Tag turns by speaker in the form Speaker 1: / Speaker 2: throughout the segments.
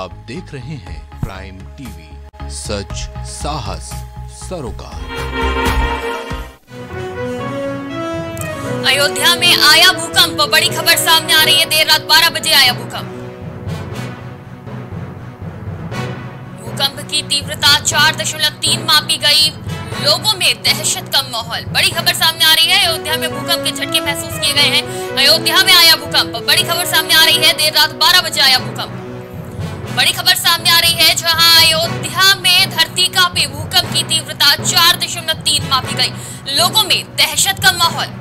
Speaker 1: आप देख रहे हैं प्राइम टीवी, सच साहस सरोकार।
Speaker 2: अयोध्या में आया भूकंप, बड़ी खबर सामने आ रही है। देर रात 12 बजे आया भूकंप। भूकंप की तीव्रता 4.3 मापी गई। लोगों में दहशत का माहौल। बड़ी खबर सामने आ रही है। अयोध्या में भूकंप के झटके महसूस किए गए हैं। अयोध्या में आया भूकंप, बड़ी खबर सामने आ रही है। देर रात 12 बजे आया भूकंप। बड़ी खबर सामने आ रही है, जहां अयोध्या में धरती कांपी। भूकंप की तीव्रता 4.3 मापी गई। लोगों में दहशत का माहौल।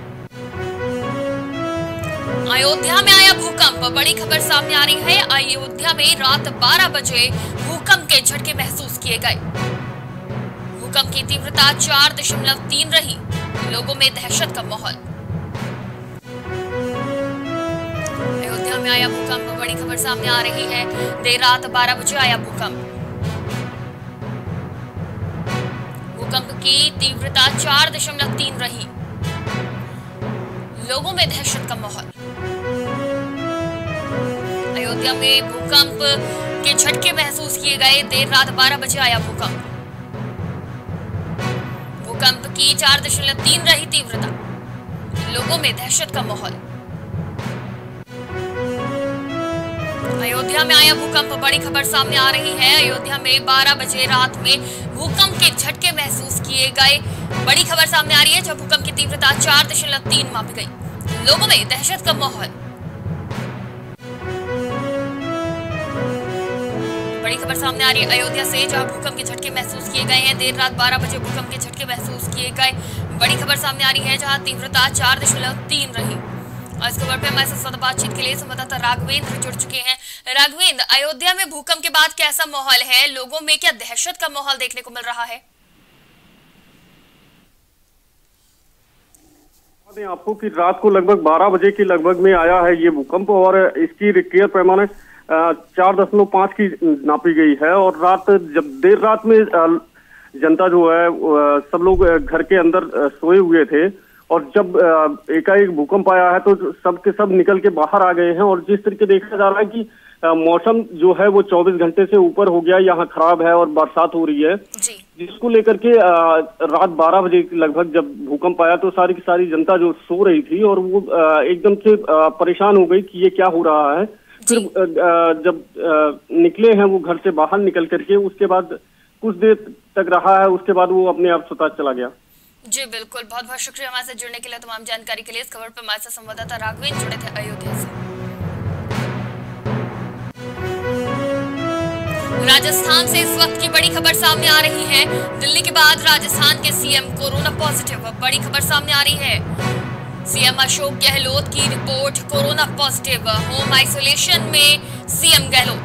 Speaker 2: अयोध्या में आया भूकंप, बड़ी खबर सामने आ रही है। अयोध्या में रात 12 बजे भूकंप के झटके महसूस किए गए। भूकंप की तीव्रता 4.3 रही। लोगों में दहशत का माहौल। अयोध्या में आया भूकंप, बड़ी खबर सामने आ रही है। देर रात 12 बजे आया भूकंप। भूकंप की तीव्रता 4.3 रही। लोगों में दहशत का माहौल। अयोध्या में भूकंप के झटके महसूस किए गए। देर रात 12 बजे आया भूकंप। भूकंप की 4.3 रही तीव्रता। लोगों में दहशत का माहौल। अयोध्या में आया भूकंप, बड़ी खबर सामने आ रही है। अयोध्या में 12 बजे रात में भूकंप के झटके महसूस किए गए। बड़ी खबर सामने आ रही है, जब भूकंप की तीव्रता 4.3 मापी गई। लोगों में दहशत का माहौल। बड़ी खबर सामने आ रही है अयोध्या से, जहां भूकंप के झटके महसूस किए गए हैं। देर रात 12 बजे भूकंप के झटके महसूस किए गए। बड़ी खबर सामने आ रही है, जहां तीव्रता 4.3 रही। और इस खबर पे हमारे साथ बातचीत के लिए संवाददाता राघवेंद्र जुड़ चुके हैं। राघवेंद्र, अयोध्या में भूकंप के बाद कैसा माहौल है? लोगों में क्या दहशत का माहौल देखने को मिल रहा है?
Speaker 3: आपको कि रात को लगभग 12 बजे के लगभग में आया है ये भूकंप, और इसकी रिक्टर पैमाने 4.5 की नापी गई है। और रात जब देर रात में जनता जो है सब लोग घर के अंदर सोए हुए थे, और जब एकाएक भूकंप आया है तो सब के सब निकल के बाहर आ गए हैं। और जिस तरीके देखा जा रहा है कि मौसम जो है वो 24 घंटे से ऊपर हो गया, यहाँ खराब है और बरसात हो रही है, जिसको लेकर के रात 12 बजे लगभग जब भूकंप आया तो सारी की सारी जनता जो सो रही थी और वो एकदम से परेशान हो गई कि ये क्या हो रहा है। फिर जब निकले हैं वो घर से बाहर निकल करके, उसके बाद कुछ देर तक रहा है, उसके बाद वो अपने आप स्वतः चला गया।
Speaker 2: जी बिल्कुल, बहुत बहुत शुक्रिया हमारे साथ जुड़ने के लिए, तमाम जानकारी के लिए। इस खबर पर हमारे साथ संवाददाता राघवेंद्र जुड़े थे अयोध्या से। राजस्थान से इस वक्त की बड़ी खबर सामने आ रही है। दिल्ली के बाद राजस्थान के सीएम कोरोना पॉजिटिव। बड़ी खबर सामने आ रही है। सीएम अशोक गहलोत की report corona positive. Home isolation में सीएम गहलोत।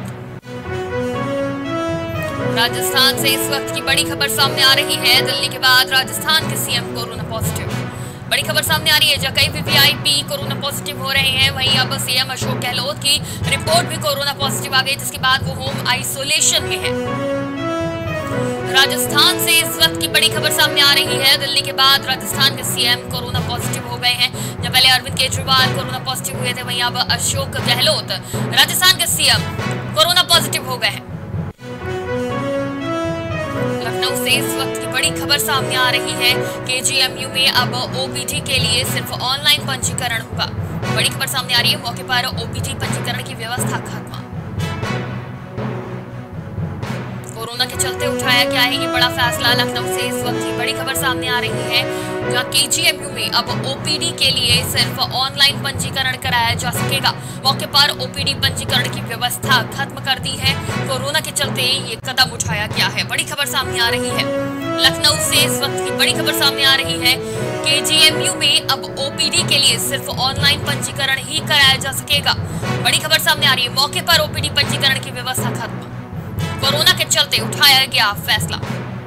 Speaker 2: राजस्थान से इस वक्त की बड़ी खबर सामने आ रही है। दिल्ली के बाद राजस्थान के सीएम कोरोना पॉजिटिव। बड़ी खबर सामने आ रही है, जहां कई वीवीआईपी कोरोना पॉजिटिव हो रहे हैं, वहीं अब सीएम अशोक गहलोत की रिपोर्ट भी कोरोना पॉजिटिव आ गई, जिसके बाद वो होम आइसोलेशन में है। राजस्थान से इस वक्त की बड़ी खबर सामने आ रही है। दिल्ली के बाद राजस्थान के सीएम कोरोना पॉजिटिव हो गए हैं। जब पहले अरविंद केजरीवाल कोरोना पॉजिटिव हुए थे, वहीं अब अशोक गहलोत राजस्थान के सीएम कोरोना पॉजिटिव हो गए हैं। लखनऊ से इस वक्त की बड़ी खबर सामने आ रही है। केजीएमयू में अब ओपीडी के लिए सिर्फ ऑनलाइन पंजीकरण होगा। बड़ी खबर सामने आ रही है, मौके पर ओपीडी पंजीकरण की व्यवस्था खत्म। कोरोना के चलते उठाया गया है ये बड़ा फैसला। लखनऊ से इस वक्त की बड़ी खबर सामने आ रही है, जहां केजीएमयू में अब ओपीडी के लिए सिर्फ ऑनलाइन पंजीकरण कराया जा सकेगा। मौके पर ओपीडी पंजीकरण की व्यवस्था खत्म कर दी है। कोरोना के चलते ये कदम उठाया गया है। बड़ी खबर सामने आ रही है। लखनऊ से इस वक्त की बड़ी खबर सामने आ रही है। केजीएमयू में अब ओपीडी के लिए सिर्फ ऑनलाइन पंजीकरण ही कराया जा सकेगा। बड़ी खबर सामने आ रही है, मौके पर ओपीडी पंजीकरण की व्यवस्था खत्म। कोरोना के चलते उठाया गया फैसला।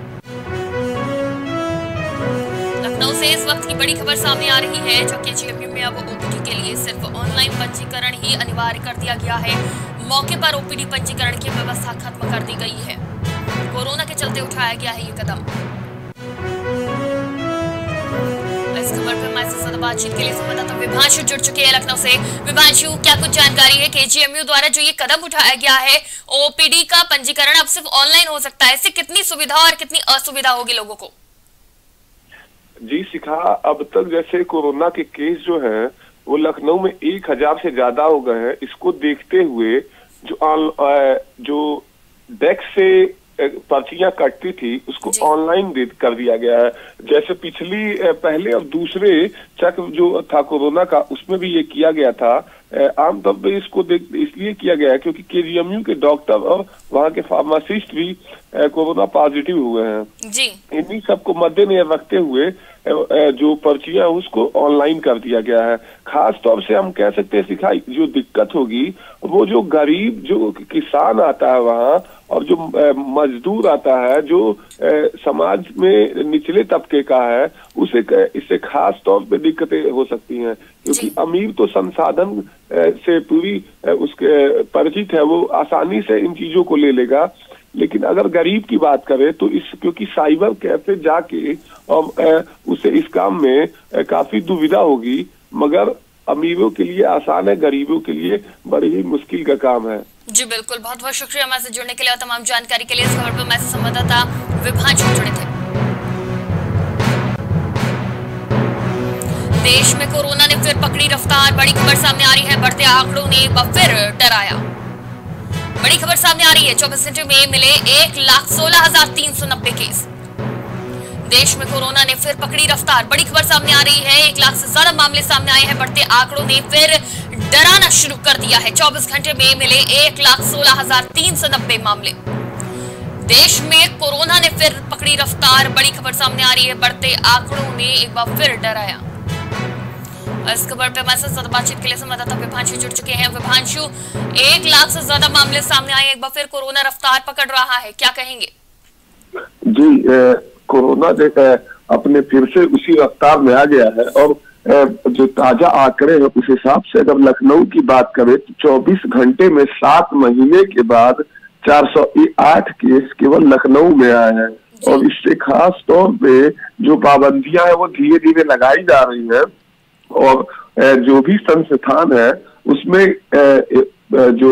Speaker 2: लखनऊ से इस वक्त की बड़ी खबर सामने आ रही है, जो केजीएमयू में अब ओपीडी के लिए सिर्फ ऑनलाइन पंजीकरण ही अनिवार्य कर दिया गया है। मौके पर ओपीडी पंजीकरण की व्यवस्था खत्म कर दी गई है। कोरोना के चलते उठाया गया है ये कदम। इस खबर खबर पर हमारे साथ बातचीत के लिए संवाददाता विभांशु जुड़ चुके हैं लखनऊ से। विभांशु, क्या कुछ जानकारी है केजीएमयू द्वारा जो ये कदम उठाया गया है, ओपीडी का पंजीकरण अब सिर्फ ऑनलाइन हो सकता है, इससे कितनी सुविधा और कितनी असुविधा होगी लोगों को?
Speaker 4: जी शिखा, अब तक जैसे कोरोना के केस जो हैं वो लखनऊ में 1000 से ज्यादा हो गए हैं। इसको देखते हुए जो डेस्क से पर्चियां कटती थी उसको ऑनलाइन कर दिया गया है। जैसे पहले और दूसरे चक्र जो था कोरोना का उसमें भी ये किया गया था। आमतौर पे इसको इसलिए किया गया है क्योंकि केजीएमयू के डॉक्टर और वहाँ के फार्मासिस्ट भी कोरोना पॉजिटिव हुए हैं
Speaker 2: जी।
Speaker 4: इन्हीं सबको मद्देनजर रखते हुए जो पर्चियां उसको ऑनलाइन कर दिया गया है। खास तौर से हम कह सकते हैं सिखाई जो दिक्कत होगी वो जो गरीब जो किसान आता है वहाँ और जो मजदूर आता है जो समाज में निचले तबके का है उसे इससे खास तौर पे दिक्कतें हो सकती हैं क्योंकि अमीर तो संसाधन से पूरी उसके परिचित है, वो आसानी से इन चीजों को ले लेगा। लेकिन अगर गरीब की बात करें तो क्योंकि साइबर कैफे जाके और उसे इस काम में काफी दुविधा होगी, मगर अमीरों के लिए आसान है, गरीबों के लिए बड़ी ही मुश्किल का काम है।
Speaker 2: जी बिल्कुल, बहुत बहुत शुक्रिया हमारे से जुड़ने के लिए और तमाम जानकारी के लिए। इस खबर पर हमारे संवाददाता विभांशु जुड़े थे। देश में कोरोना ने फिर पकड़ी रफ्तार, बड़ी खबर सामने आ रही है, बढ़ते आंकड़ों ने एक बार फिर डराया। बड़ी खबर सामने आ रही है, 24 घंटे में मिले 1,16,390 केस। देश में कोरोना ने फिर पकड़ी रफ्तार, बड़ी खबर सामने आ रही है, 1 लाख से ज्यादा मामले सामने आए हैं, बढ़ते आंकड़ों ने फिर डराना शुरू कर दिया है। 24 घंटे में मिले 1,16,390 मामले। देश में कोरोना ने फिर पकड़ी रफ्तार, बड़ी खबर सामने आ रही है, बढ़ते आंकड़ों ने एक बार फिर डराया। इस खबर पे हमारे साथ बातचीत के लिए संवाददाता विभांशु जुड़ चुके हैं। विभांशु, 1 लाख से ज्यादा मामले सामने आए, एक बार फिर कोरोना रफ्तार पकड़ रहा है, क्या कहेंगे?
Speaker 4: जी, कोरोना अपने फिर से उसी रफ्तार में आ गया है और जो ताजा आंकड़े हैं उस हिसाब से अगर लखनऊ की बात करें तो 24 घंटे में 7 महीने के बाद 408 केस केवल लखनऊ में आए हैं। और इससे खास तौर पे जो पाबंदियां हैं वो धीरे धीरे लगाई जा रही है और जो भी संस्थान है उसमें जो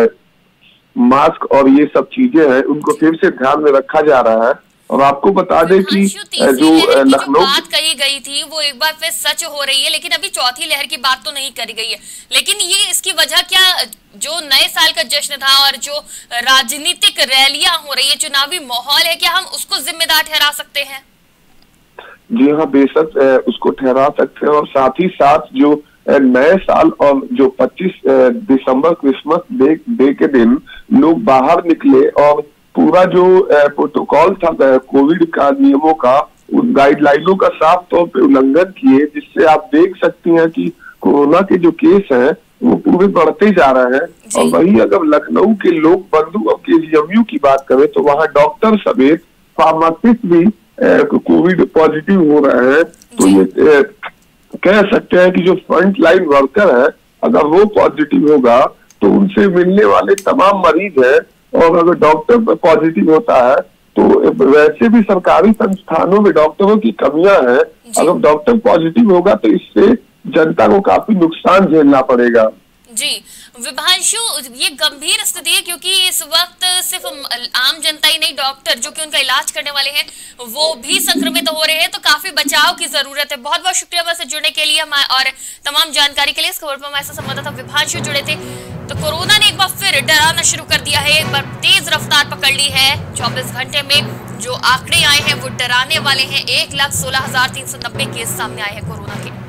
Speaker 4: मास्क और ये सब चीजें हैं उनको फिर से ध्यान में रखा जा रहा है। और आपको बता दें कि जो लखनऊ
Speaker 2: बात कही गई थी वो एक बार फिर सच हो रही है, लेकिन अभी चौथी लहर की बात तो नहीं करी गई है। लेकिन ये इसकी वजह क्या, जो नए साल का जश्न था और जो राजनीतिक रैलियां हो रही है, चुनावी माहौल है, क्या हम उसको जिम्मेदार ठहरा सकते हैं?
Speaker 4: जी हाँ, बेशक उसको ठहरा सकते हैं। और साथ ही साथ जो नए साल और जो 25 दिसंबर क्रिसमस डे के दिन लोग बाहर निकले और पूरा जो प्रोटोकॉल था कोविड का नियमों का, उन गाइडलाइनों का साफ तौर पे उल्लंघन किए, जिससे आप देख सकती हैं कि कोरोना के जो केस हैं वो पूरे बढ़ते जा रहे हैं। और वहीं अगर लखनऊ के लोक बंधु और केजीएमयू की बात करें तो वहाँ डॉक्टर समेत फार्मासिस्ट भी कोविड पॉजिटिव हो रहे हैं। तो ये कह सकते हैं कि जो फ्रंट लाइन वर्कर है अगर वो पॉजिटिव होगा तो उनसे मिलने वाले तमाम मरीज हैं, और अगर डॉक्टर पॉजिटिव होता है तो वैसे भी सरकारी संस्थानों में डॉक्टरों की कमियां हैं, अगर डॉक्टर पॉजिटिव होगा तो इससे जनता को काफी नुकसान झेलना पड़ेगा।
Speaker 2: जी विभांशु, ये गंभीर स्थिति है क्योंकि इस वक्त सिर्फ आम जनता ही नहीं, डॉक्टर जो कि उनका इलाज करने वाले हैं वो भी संक्रमित हो रहे हैं, तो काफी बचाव की जरूरत है। बहुत बहुत शुक्रिया हमसे जुड़ने के लिए और तमाम जानकारी के लिए। इस खबर पर हमारे साथ संवाददाता विभांशु जुड़े थे। तो कोरोना ने एक बार फिर डराना शुरू कर दिया है, एक बार तेज रफ्तार पकड़ ली है। 24 घंटे में जो आंकड़े आए हैं वो डराने वाले हैं। 1,16,390 केस सामने आए हैं कोरोना के।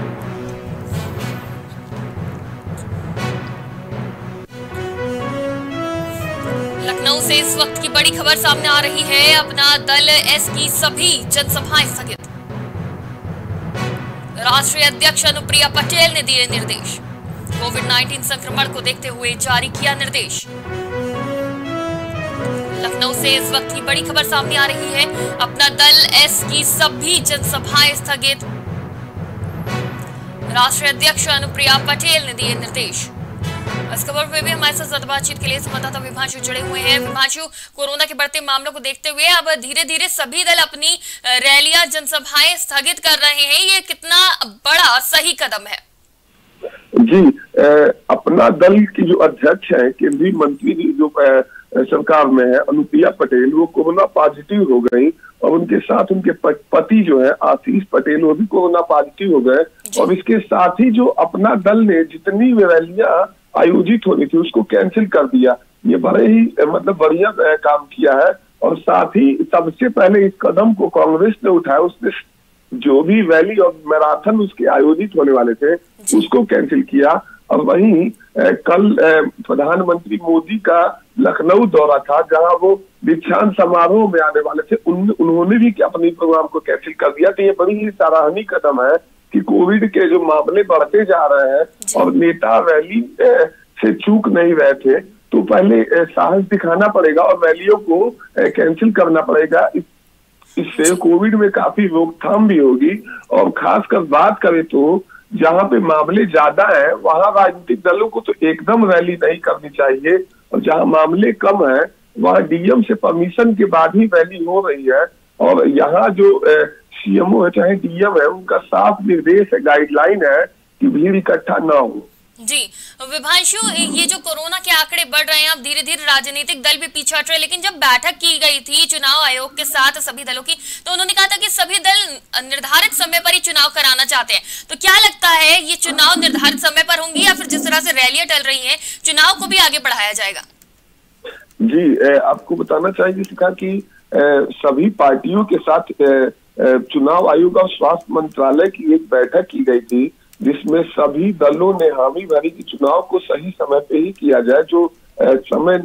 Speaker 2: लखनऊ से इस वक्त की बड़ी खबर सामने आ रही है, अपना दल एस की सभी जनसभाएं स्थगित। राष्ट्रीय अध्यक्ष अनुप्रिया पटेल ने दिए निर्देश, कोविड-19 संक्रमण को देखते हुए जारी किया निर्देश। लखनऊ से इस वक्त की बड़ी खबर सामने आ रही है, अपना दल एस की सभी जनसभाएं स्थगित। राष्ट्रीय अध्यक्ष अनुप्रिया पटेल ने दिए निर्देश, इस खबर पे भी हमारे साथ ज्यादा बातचीत के लिए संवाददाता विभांशु जुड़े हुए हैं। विभांशु, कोरोना के बढ़ते मामलों को देखते हुए अब धीरे धीरे सभी दल अपनी रैलियां, जनसभाएं स्थगित कर रहे हैं, ये कितना बड़ा और सही कदम है?
Speaker 4: जी, अपना दल की जो अध्यक्ष है, केंद्रीय मंत्री जो सरकार में है, अनुप्रिया पटेल, वो कोरोना पॉजिटिव हो गई और उनके साथ उनके पति जो है आशीष पटेल, वो भी कोरोना पॉजिटिव हो गए। और इसके साथ ही जो अपना दल ने जितनी रैलियां आयोजित होनी थी उसको कैंसिल कर दिया। ये बड़े ही मतलब बढ़िया काम किया है। और साथ ही सबसे पहले इस कदम को कांग्रेस ने उठाया, उसने जो भी रैली और मैराथन उसके आयोजित होने वाले थे उसको कैंसिल किया। और वहीं कल प्रधानमंत्री मोदी का लखनऊ दौरा था, जहां वो दीक्षांत समारोह में आने वाले थे, उन्होंने भी अपने प्रोग्राम को कैंसिल कर दिया। तो ये बड़ी ही सराहनीय कदम है कि कोविड के जो मामले बढ़ते जा रहे हैं और नेता रैली से चूक नहीं रहे थे, तो पहले साहस दिखाना पड़ेगा और रैलियों को कैंसिल करना पड़ेगा। इससे कोविड में काफी रोकथाम भी होगी। और खासकर बात करें तो जहां पे मामले ज्यादा है वहां राजनीतिक दलों को तो एकदम रैली नहीं करनी चाहिए, और जहां मामले कम है वहां डीएम से परमिशन के बाद ही रैली हो रही है। और यहाँ जो सीएमओ है चाहे डीएम है, उनका साफ निर्देश है, गाइडलाइन है कि भीड़ इकट्ठा ना हो।
Speaker 2: जी विभांशु, ये जो कोरोना के आंकड़े बढ़ रहे हैं, अब धीरे धीरे राजनीतिक दल भी पीछे हट रहे हैं, लेकिन जब बैठक की गई थी चुनाव आयोग के साथ सभी दलों की, तो उन्होंने कहा था कि सभी दल निर्धारित समय पर ही चुनाव कराना चाहते हैं। तो क्या लगता है, ये चुनाव निर्धारित समय पर होंगी या फिर जिस तरह से रैलियां टल रही है चुनाव को भी आगे बढ़ाया जाएगा?
Speaker 4: जी, आपको बताना चाहिए कि सभी पार्टियों के साथ चुनाव आयोग और स्वास्थ्य मंत्रालय की एक बैठक की गई थी, जिसमें सभी दलों ने हामी भरी कि चुनाव को सही समय पे ही किया जाए, जो समय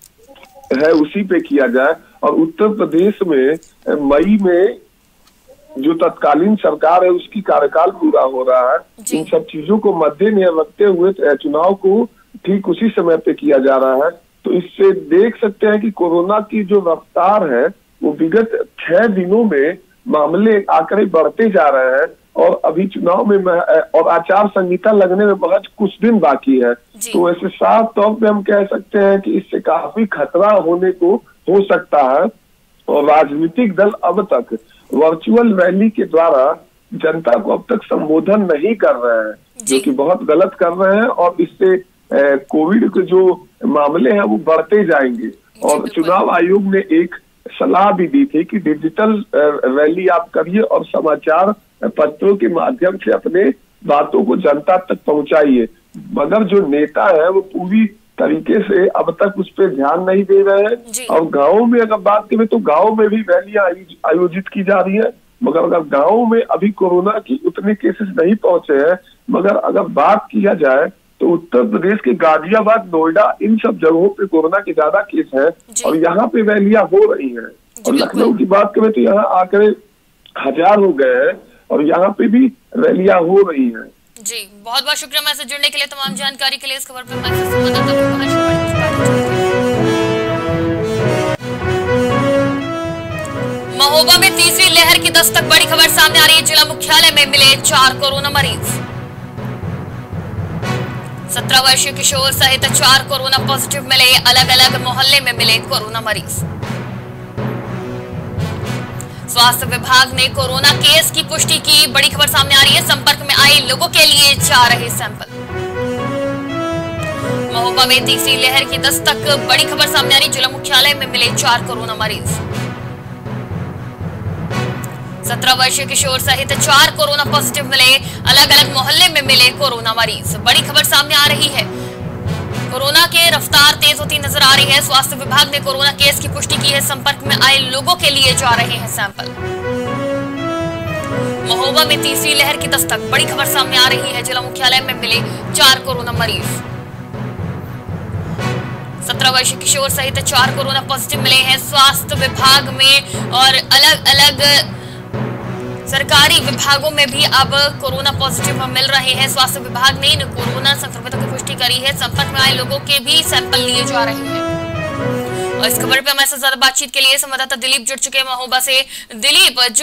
Speaker 4: है उसी पे किया जाए। और उत्तर प्रदेश में मई में जो तत्कालीन सरकार है उसकी कार्यकाल पूरा हो रहा है। इन सब चीजों को मद्देनजर रखते हुए चुनाव को ठीक उसी समय पे किया जा रहा है। तो इससे देख सकते हैं कि कोरोना की जो रफ्तार है वो विगत 6 दिनों में मामले आंकड़े बढ़ते जा रहे हैं। और अभी चुनाव में और आचार संहिता लगने में बहुत कुछ दिन बाकी है। तो ऐसे साफ तौर पे हम कह सकते हैं कि इससे काफी खतरा होने को हो सकता है। और राजनीतिक दल अब तक वर्चुअल रैली के द्वारा जनता को अब तक संबोधन नहीं कर रहे हैं, जो कि बहुत गलत कर रहे हैं। और इससे कोविड के जो मामले हैं वो बढ़ते जाएंगे। और चुनाव आयोग ने एक सलाह भी दी थी कि डिजिटल रैली आप करिए और समाचार पत्रों के माध्यम से अपने बातों को जनता तक पहुंचाइए। मगर जो नेता है वो पूरी तरीके से अब तक उस पर ध्यान नहीं दे रहे हैं। और गाँव में अगर बात करें तो गाँव में भी रैलियां आयोजित की जा रही है, मगर अगर गाँव में अभी कोरोना की उतने केसेस नहीं पहुंचे हैं। मगर अगर बात किया जाए तो उत्तर प्रदेश के गाजियाबाद, नोएडा, इन सब जगहों पे कोरोना के ज्यादा केस हैं और यहाँ पे रैलियां हो रही हैं। और लखनऊ की बात करें तो यहाँ आंकड़े 1000 हो गए हैं और यहाँ पे भी रैलियां हो रही हैं।
Speaker 2: जी, बहुत बहुत शुक्रिया हमारे साथ जुड़ने के लिए, तमाम जानकारी के लिए। इस खबर पर महोबा में तीसरी लहर की दस्तक, बड़ी खबर सामने आ रही है। जिला मुख्यालय में मिले 4 कोरोना मरीज। 17 वर्षीय किशोर सहित 4 कोरोना पॉजिटिव मिले। अलग अलग मोहल्ले में मिले कोरोना मरीज। स्वास्थ्य विभाग ने कोरोना केस की पुष्टि की, बड़ी खबर सामने आ रही है। संपर्क में आए लोगों के लिए जा रहे सैंपल। महोबा में तीसरी लहर की दस्तक, बड़ी खबर सामने आ रही है। जिला मुख्यालय में मिले 4 कोरोना मरीज। 17 वर्षीय किशोर सहित 4 कोरोना पॉजिटिव मिले। अलग अलग मोहल्ले में मिले कोरोना मरीज। बड़ी खबर सामने आ रही है। कोरोना के रफ्तार तेज होती नजर आ रही है। स्वास्थ्य विभाग ने कोरोना केस की पुष्टि की है। संपर्क में आए लोगों के लिए जा रहे हैं सैंपल। महोबा में तीसरी लहर की दस्तक, बड़ी खबर सामने आ रही है। जिला मुख्यालय में मिले 4 कोरोना मरीज। 17 वर्षीय किशोर सहित 4 कोरोना पॉजिटिव मिले हैं। स्वास्थ्य विभाग में और अलग अलग सरकारी विभागों में भी अब कोरोना पॉजिटिव मिल रहे हैं। स्वास्थ्य विभाग ने इन कोरोना संक्रमितों की पुष्टि करी है। संपर्क में आए लोगों के भी सैंपल लिए जा रहे हैं। और इस खबर पे हमारे साथ ज्यादा बातचीत के लिए संवाददाता दिलीप जुड़ चुके हैं महोबा से। दिलीप, जो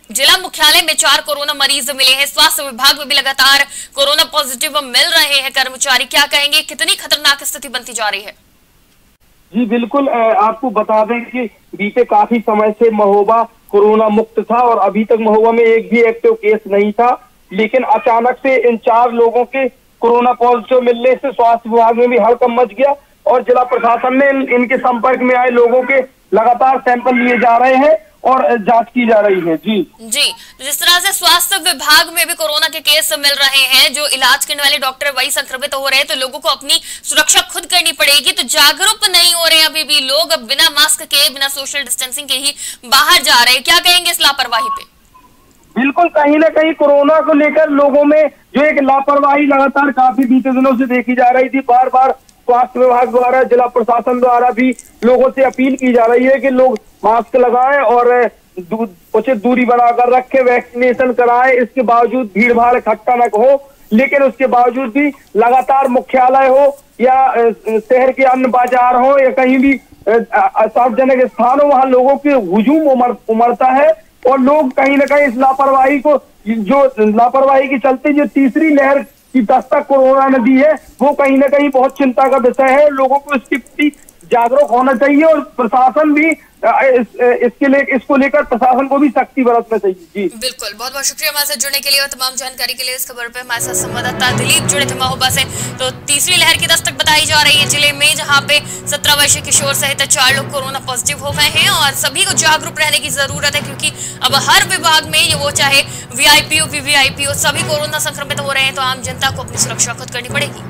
Speaker 2: जिला मुख्यालय में 4 कोरोना मरीज मिले हैं। स्वास्थ्य विभाग में भी लगातार कोरोना पॉजिटिव मिल रहे हैं कर्मचारी। क्या कहेंगे, कितनी खतरनाक स्थिति बनती जा रही है?
Speaker 5: जी बिल्कुल, आपको बता दें कि बीते काफी समय से महोबा कोरोना मुक्त था और अभी तक महोबा में एक भी एक्टिव केस नहीं था, लेकिन अचानक से इन 4 लोगों के कोरोना पॉजिटिव मिलने से स्वास्थ्य विभाग में भी हड़कंप मच गया और जिला प्रशासन ने इनके संपर्क में आए लोगों के लगातार सैंपल लिए जा रहे हैं और जांच की जा रही है। जी
Speaker 2: जिस तरह से स्वास्थ्य विभाग में भी कोरोना के केस मिल रहे हैं, जो इलाज करने वाले डॉक्टर वही संक्रमित हो रहे हैं, तो लोगों को अपनी सुरक्षा खुद करनी पड़ेगी। तो जागरूक नहीं हो रहे हैं अभी भी लोग, अब बिना मास्क के, बिना सोशल डिस्टेंसिंग के ही बाहर जा रहे हैं। क्या कहेंगे इस लापरवाही पे?
Speaker 5: बिल्कुल, कहीं ना कहीं कोरोना को लेकर लोगों में जो एक लापरवाही लगातार काफी बीते दिनों से देखी जा रही थी। बार बार स्वास्थ्य विभाग द्वारा, जिला प्रशासन द्वारा भी लोगों से अपील की जा रही है कि लोग मास्क लगाएं और उचित दूरी बनाकर रखें, वैक्सीनेशन कराएं। इसके बावजूद भीड़ भाड़ इकट्ठा न हो, लेकिन उसके बावजूद भी लगातार मुख्यालय हो या शहर के अन्य बाजार हो या कहीं भी सार्वजनिक स्थान हो, वहां लोगों के हुजूम उमड़ता है और लोग कहीं ना कहीं इस लापरवाही को, जो लापरवाही के चलते जो तीसरी लहर की दस्तक कोरोना ने दी है, वो कहीं ना कहीं बहुत चिंता का विषय है। लोगों को इसके प्रति जागरूक होना चाहिए और प्रशासन भी इसको लेकर प्रशासन को भी सख्ती बरतना चाहिए। जी
Speaker 2: बिल्कुल, बहुत बहुत शुक्रिया हमारे साथ जुड़ने के लिए और तमाम जानकारी के लिए। इस खबर पे हमारे साथ संवाददाता दिलीप जुड़े थे महोबा से। तो तीसरी लहर की दस्तक बताई जा रही है जिले में, जहां पे 17 वर्षीय किशोर सहित 4 लोग कोरोना पॉजिटिव हो गए हैं और सभी को जागरूक रहने की जरूरत है, क्योंकि अब हर विभाग में, वो चाहे VIP हो, VVIP हो, सभी कोरोना संक्रमित हो रहे हैं। तो आम जनता को अपनी सुरक्षा खुद करनी पड़ेगी।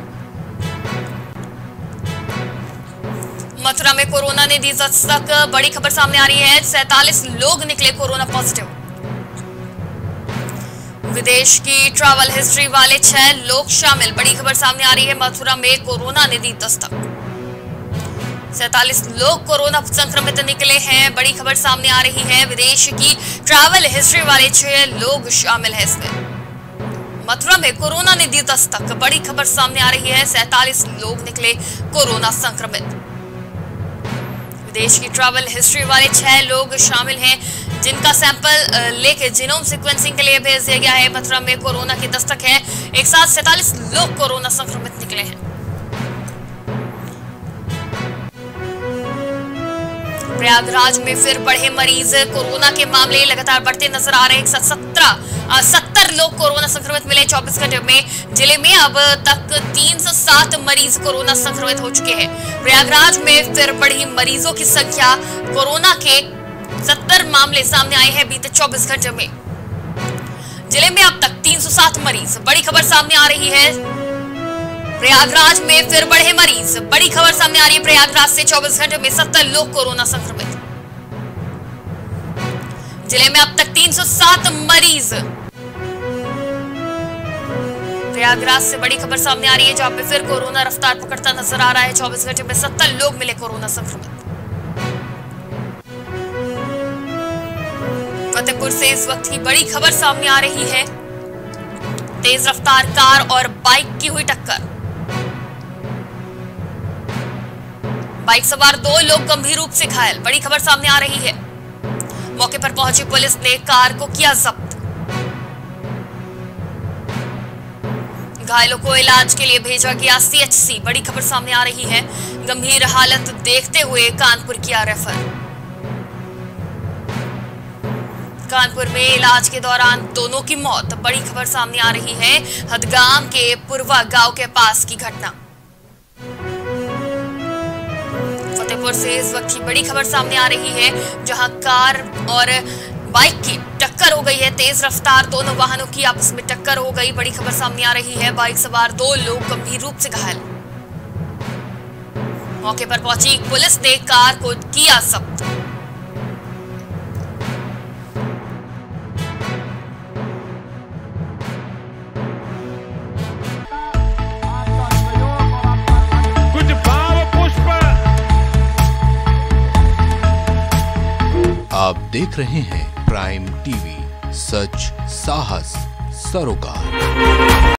Speaker 2: मथुरा में कोरोना ने दी दस्तक, बड़ी खबर सामने आ रही है। 47 लोग निकले कोरोना पॉजिटिव। विदेश की ट्रैवल हिस्ट्री वाले 6 लोग शामिल, बड़ी खबर सामने आ रही है। मथुरा में कोरोना ने दी दस्तक, 47 लोग कोरोना संक्रमित निकले हैं, बड़ी खबर सामने आ रही है। विदेश की ट्रैवल हिस्ट्री वाले 6 लोग शामिल हैं इसमें। मथुरा में कोरोना ने दी दस्तक, बड़ी खबर सामने आ रही है। 47 लोग निकले कोरोना संक्रमित। विदेश की ट्रैवल हिस्ट्री वाले 6 लोग शामिल हैं, जिनका सैंपल लेके जीनोम सीक्वेंसिंग के लिए भेज दिया गया है। मथुरा में कोरोना की दस्तक है, एक साथ 47 लोग कोरोना संक्रमित निकले हैं। प्रयागराज में फिर बढ़े मरीज, कोरोना के मामले लगातार बढ़ते नजर आ रहे हैं। 70 लोग कोरोना संक्रमित मिले 24 घंटे में। जिले में अब तक 307 मरीज कोरोना संक्रमित हो चुके हैं। प्रयागराज में फिर बढ़ी मरीजों की संख्या, कोरोना के 70 मामले सामने आए हैं बीते 24 घंटे में। जिले में अब तक 307 मरीज, बड़ी खबर सामने आ रही है। प्रयागराज में फिर बढ़े मरीज, बड़ी खबर सामने आ रही है। प्रयागराज से 24 घंटे में 70 लोग कोरोना संक्रमित। जिले में अब तक 307 मरीज। प्रयागराज से बड़ी खबर सामने आ रही है, जहां पे फिर कोरोना रफ्तार पकड़ता नजर आ रहा है। 24 घंटे में 70 लोग मिले कोरोना संक्रमित। फतेहपुर से इस वक्त की बड़ी खबर सामने आ रही है। तेज रफ्तार कार और बाइक की हुई टक्कर, बाइक सवार 2 लोग गंभीर रूप से घायल, बड़ी खबर सामने आ रही है। मौके पर पहुंची पुलिस ने कार को किया जब्त। घायलों को इलाज के लिए भेजा गया CHC, बड़ी खबर सामने आ रही है। गंभीर हालत देखते हुए कानपुर किया रेफर। कानपुर में इलाज के दौरान दोनों की मौत, बड़ी खबर सामने आ रही है। हदगाम के पुरवा गांव के पास की घटना। फतेहपुर से इस वक्त की बड़ी खबर सामने आ रही है, जहां कार और बाइक की टक्कर हो गई है। तेज रफ्तार दोनों वाहनों की आपस में टक्कर हो गई, बड़ी खबर सामने आ रही है। बाइक सवार 2 लोग गंभीर रूप से घायल। मौके पर पहुंची पुलिस ने कार को किया जब्त।
Speaker 1: आप देख रहे हैं प्राइम टीवी, सच साहस सरोकार।